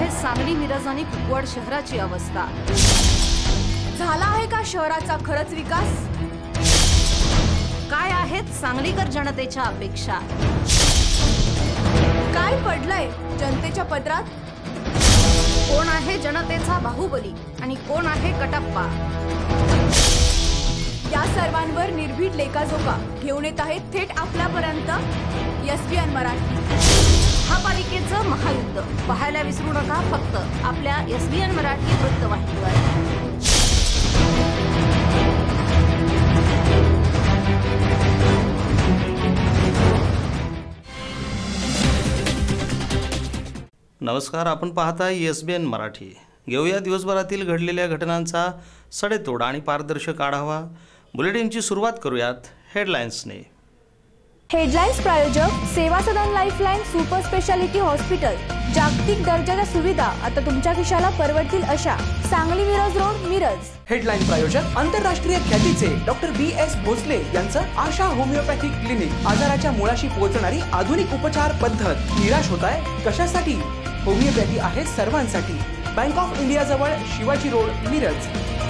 आहे सांगली, मिरज आणि कुपवाड शहराची अवस्था। झाला आहे का शहराचा खरंच विकास? काय आहेत सांगलीकर जनतेच्या अपेक्षा? काय पडलंय जनतेच्या पदरात? कोण आहे जनतेचा बाहुबली आणि कोण आहे कटप्पा? या सर्वांवर निर्भीड लेखाजोखा घेऊन येत आहेत थेट आपल्यापर्यंत एसबीएन मराठी। महापालिकेचं महायुद्ध पाहायला विसरू नका फक्त आपल्या एसबीएन मराठी वृत्तवाहिनीवर। नमस्कार, आपण पाहताय एसबीएन मराठी। घेऊया दिवसभरातील घडलेल्या घटनांचा सडेतोड आणि पारदर्शक आढावा। बुलेटिनची सुरुवात करूयात हेडलाईन्सने। हेडलाईन्स प्रायोजक Seva Sadan lifeline super speciality hospital. जागतिक दर्जाच्या सुविधा आता तुमच्या खिशाला परवडतील अशा। सांगली मिरज रोड, मिरज। हेडलाईन प्रायोजक आंतरराष्ट्रीय ख्यातीचे डॉक्टर BS भोसले यांचं आशा होमिओपॅथिक क्लिनिक। आजाराच्या मुळाशी पोहोचणारी आधुनिक उपचार पद्धत। निराश होताय कशासाठी? होमिओपॅथी आहे सर्वांसाठी। बँक ऑफ इंडिया जवळ शिवाजी रोड, मिरज।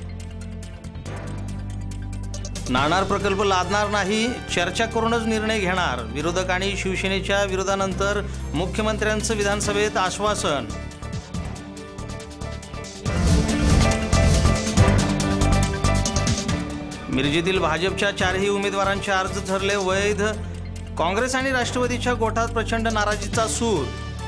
नाणार प्रकल्प लादणार नाही, चर्चा करूनच निर्णय घेणार। विरोधक आणि शिवसेनेच्या विरोधानंतर मुख्यमंत्र्यांचं विधानसभेत आश्वासन। मिरजेतील भाजपच्या 4ही उमेदवारांचे अर्ज ठरले वैध। काँग्रेस आणि राष्ट्रवादीच्या गोटात प्रचंड नाराजीचा सूर।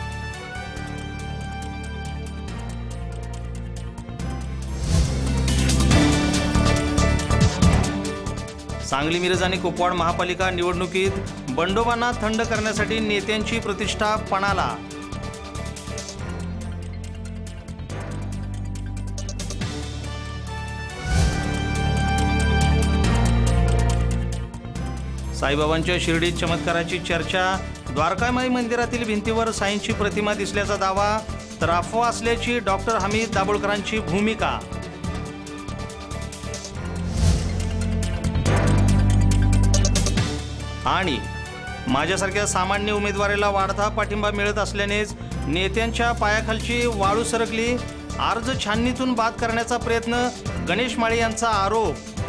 सांगली, मिरज आणि कुपवाड महापालिका निवडणुकीत बंडोबांना थंड करण्यासाठी नेत्यांची प्रतिष्ठा पणाला। साईबाबांच्या शिर्डीत चमत्काराची चर्चा। द्वारकामाई मंदिरातील भिंतीवर साईंची प्रतिमा दिसल्याचा दावा, तर अफवा असल्याची डॉक्टर हमीद दाभोळकरांची भूमिका। आणि माझ्यासारख्या सामान्य उमेदवाराला वाढता पाठिंबा मिळत असल्यानेच नेत्यांच्या पायाखालची वाळू सरकली। अर्ज छाननीतून बाद करण्याचा प्रयत्न, गणेश माळी यांचा आरोप।